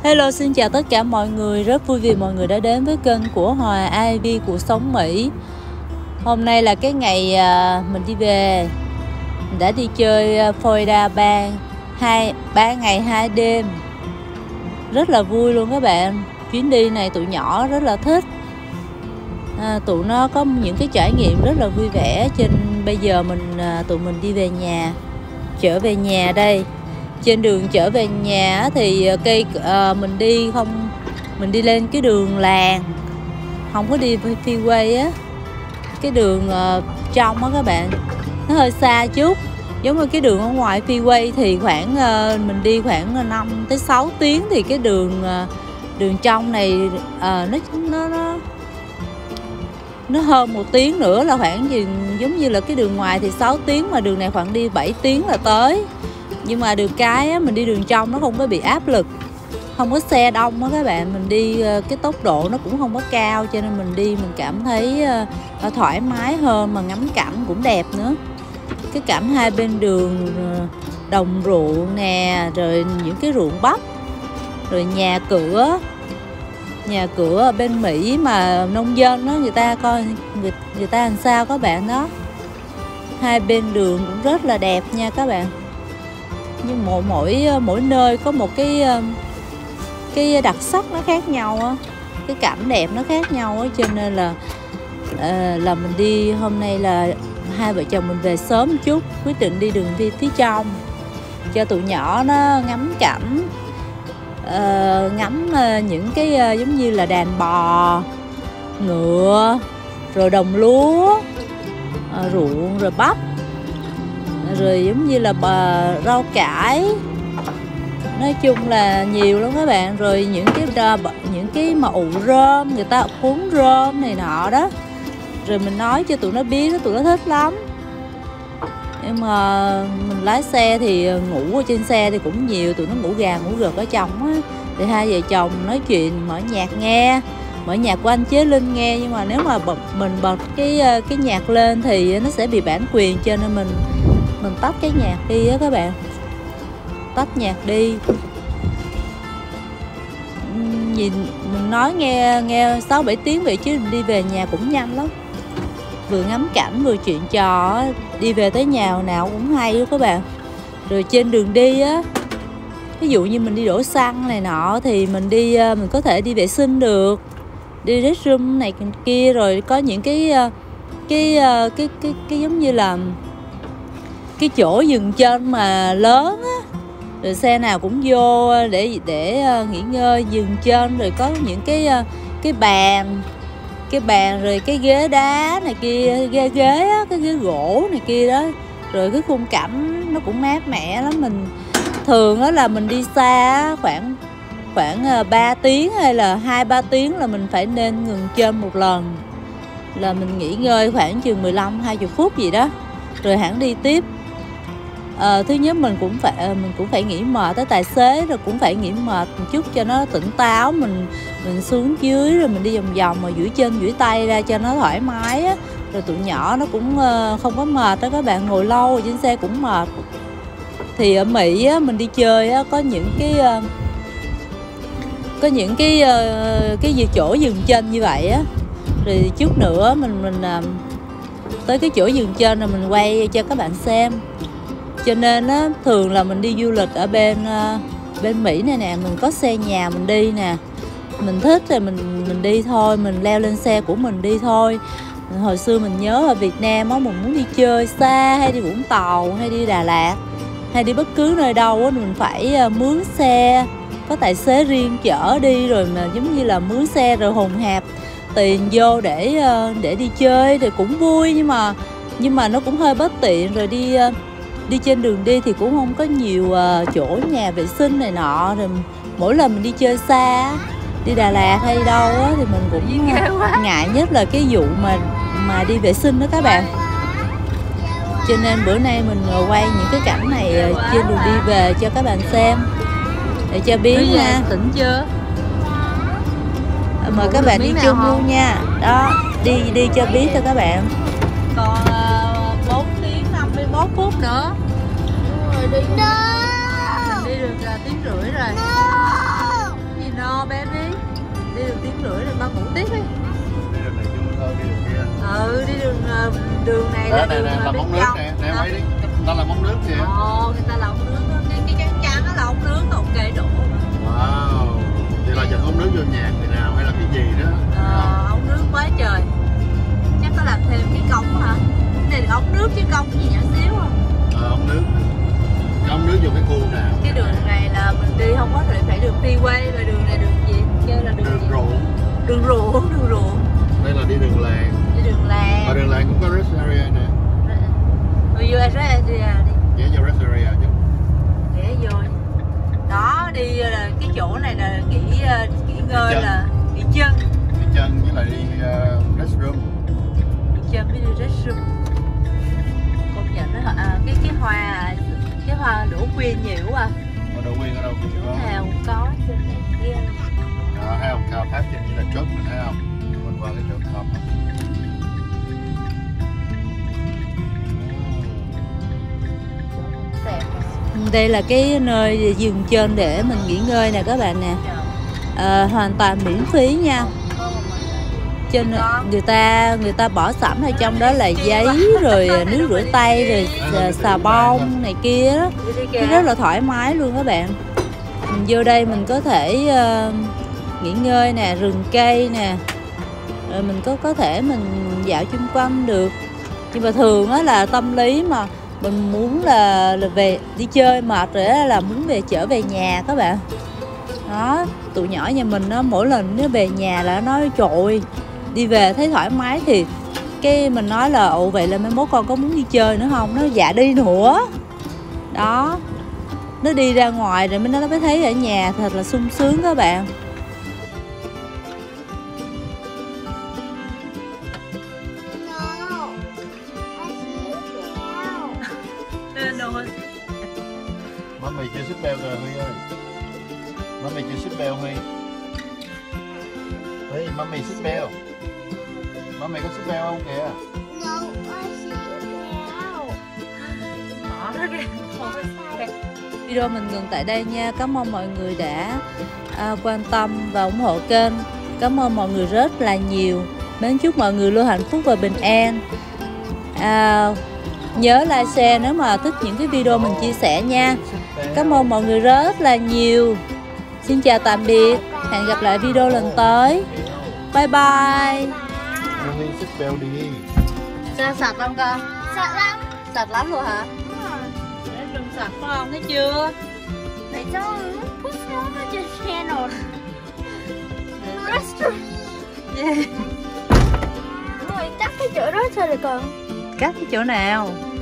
Hello, xin chào tất cả mọi người. Rất vui vì mọi người đã đến với kênh của Hòa IV Cuộc Sống Mỹ. Hôm nay là cái ngày mình đi về. Mình đã đi chơi Florida ba ngày 2 đêm. Rất là vui luôn các bạn. Chuyến đi này tụi nhỏ rất là thích. Tụi nó có những cái trải nghiệm rất là vui vẻ. Bây giờ tụi mình đi về nhà. Trở về nhà đây. Trên đường trở về nhà thì mình đi lên cái đường làng, không có đi freeway á, cái đường trong á các bạn, nó hơi xa chút. Giống như cái đường ở ngoài freeway thì mình đi khoảng 5 tới 6 tiếng, thì cái đường trong này nó hơn 1 tiếng nữa, là khoảng giống như là cái đường ngoài thì 6 tiếng mà đường này khoảng đi 7 tiếng là tới. Nhưng mà được cái á, mình đi đường trong nó không có bị áp lực, không có xe đông á các bạn. Mình đi cái tốc độ nó cũng không có cao, cho nên mình cảm thấy thoải mái hơn, mà ngắm cảnh cũng đẹp nữa. Cái cảnh hai bên đường đồng ruộng nè, rồi những cái ruộng bắp, rồi nhà cửa ở bên Mỹ mà nông dân đó, người ta coi người ta làm sao các bạn đó. Hai bên đường cũng rất là đẹp nha các bạn. Nhưng mỗi nơi có một cái đặc sắc nó khác nhau á, cái cảnh đẹp nó khác nhau á, cho nên là mình đi hôm nay là hai vợ chồng mình về sớm một chút, quyết định đi đường đi phía trong cho tụi nhỏ nó ngắm cảnh, ngắm những cái giống như là đàn bò, ngựa, rồi đồng lúa, ruộng, rồi bắp, rồi giống như là rau cải, nói chung là nhiều lắm các bạn. Rồi những cái mà ụ rơm, người ta cuốn rơm này nọ đó, rồi mình nói cho tụi nó biết, tụi nó thích lắm. Nhưng mà mình lái xe thì ngủ ở trên xe thì cũng nhiều, tụi nó ngủ gà ngủ gật ở trong á, thì hai vợ chồng nói chuyện, mở nhạc của anh Chế Linh nghe. Nhưng mà nếu mà mình bật cái nhạc lên thì nó sẽ bị bản quyền, cho nên mình tắt cái nhạc đi á các bạn, tắt nhạc đi. Mình nói nghe 6-7 tiếng vậy, chứ mình đi về nhà cũng nhanh lắm, vừa ngắm cảnh vừa chuyện trò, đi về tới nhà nào cũng hay luôn các bạn. Rồi trên đường đi á, ví dụ như mình đi đổ xăng này nọ thì mình có thể đi vệ sinh được, đi restroom này kia, rồi có những cái giống như là cái chỗ dừng chân mà lớn á, rồi xe nào cũng vô để nghỉ ngơi dừng chân. Rồi có những cái bàn rồi cái ghế đá này kia, ghế á, cái ghế gỗ này kia đó. Rồi cái khung cảnh nó cũng mát mẻ lắm. Mình thường á là mình đi xa khoảng 3 tiếng hay là 2-3 tiếng là mình phải nên ngừng chân một lần, là mình nghỉ ngơi khoảng chừng 15-20 phút gì đó, rồi hẳn đi tiếp. Thứ nhất mình cũng phải nghỉ mệt, tới tài xế rồi cũng phải nghỉ mệt một chút cho nó tỉnh táo. Mình xuống dưới rồi mình đi vòng vòng mà duỗi chân duỗi tay ra cho nó thoải mái á. Rồi tụi nhỏ nó cũng không có mệt đó các bạn, ngồi lâu ở trên xe cũng mệt. Thì ở Mỹ á, mình đi chơi á, có những cái chỗ dừng chân như vậy á. Rồi chút nữa mình tới cái chỗ dừng chân rồi mình quay cho các bạn xem. Cho nên á, thường là mình đi du lịch ở bên Mỹ này nè, mình có xe nhà mình đi nè, mình thích thì mình đi thôi, mình leo lên xe của mình đi thôi. Hồi xưa mình nhớ ở Việt Nam á, mình muốn đi chơi xa, hay đi Vũng Tàu, hay đi Đà Lạt, hay đi bất cứ nơi đâu á, mình phải mướn xe, có tài xế riêng chở đi, rồi mà giống như là mướn xe rồi hùng hạp tiền vô để đi chơi thì cũng vui, nhưng mà nó cũng hơi bất tiện. Rồi đi trên đường đi thì cũng không có nhiều chỗ nhà vệ sinh này nọ. Rồi mỗi lần mình đi chơi xa, đi Đà Lạt hay đâu á, thì mình cũng ngại nhất là cái vụ mà đi vệ sinh đó các bạn. Cho nên bữa nay mình quay những cái cảnh này trên đường đi về cho các bạn xem, để cho biết nha. Tỉnh chưa? Mời các bạn đi chung luôn nha. Đó, đi cho biết cho các bạn. Còn 4 tiếng 51 phút nữa. Đúng rồi, đi được 1,5 tiếng rồi. ngủ tiếp đi. Đi đường này vui hơn đi đường kia. Đi đường này là Đây đường nè, là bên móng nước trong. nè, nè mấy đi. Người ta là móng nước kìa. Người ta là ống nước đó. Cái trắng trắng đó là ống nước, còn cây đổ. Wow. Vậy là dẫn ống nước vô nhà người nào hay là cái gì đó? Ống nước quá trời. Chắc có làm thêm cái cống hả? Cái này là ống nước chứ cống gì nhỏ xíu à. Ống nước. Ống nước vô cái khu nào? Cái đường này là mình đi không có phải đường freeway, mà đường này đường gì? Kêu là đường gì? Ruộng. Đường ruộng. Đây là đi đường làng. Đi đường làng. Ở đường làng cũng có rest area nè. Vô rest area đi. Ghé vô rest area chứ. Ghé vô. Đó, đi là cái chỗ này là nghỉ ngơi là nghỉ chân. Nghỉ chân với lại đi restroom. Nghỉ chân với đi restroom. Công nhận đó cái hoa đỗ quyên nhiều quá. Đỗ quyên ở đâu cũng có. Nào cũng có trên này kia. Đó, thấy không? Cao tháp trên như là chốt mình thấy không? Mình qua cái chỗ top. Đây là cái nơi dừng chân để mình nghỉ ngơi nè các bạn nè. Hoàn toàn miễn phí nha. Trên người ta bỏ sẵn ở trong đó là giấy rồi nước rửa tay rồi xà bông này kia đó. Rất là thoải mái luôn các bạn. Mình vô đây mình có thể nghỉ ngơi nè, rừng cây nè, rồi mình có thể mình dạo chung quanh được. Nhưng mà thường á là tâm lý mà mình muốn là về đi chơi mệt rồi đó, là muốn trở về nhà các bạn. Đó, tụi nhỏ nhà mình á, mỗi lần nó về nhà là nó nói trời ơi, đi về thấy thoải mái thì cái mình nói là ồ vậy là mai mốt con có muốn đi chơi nữa không? Nó dạ đi nữa. Đó, nó đi ra ngoài rồi nó mới thấy ở nhà thật là sung sướng các bạn. Mami chưa xích beo rồi Huy ơi. Mami chưa xích beo Huy. Huy, mami xích beo. Mami có xích beo không kìa? Video mình ngừng tại đây nha. Cảm ơn mọi người đã quan tâm và ủng hộ kênh. Cảm ơn mọi người rất là nhiều. Mến chúc mọi người luôn hạnh phúc và bình an. Nhớ like share nếu mà thích những cái video mình chia sẻ nha. Cảm ơn mọi người rất là nhiều. Xin chào tạm biệt. Hẹn gặp lại video lần tới. Bye bye. Huy xích beo đi. Sao sạch không con? Sạch lắm. Sạch lắm luôn hả? Để rừng sạch phải không? Thấy chưa? Để cho put nó trên channel. Restroom. Yeah. Rồi cắt cái chỗ đó sao được con? Cắt cái chỗ nào?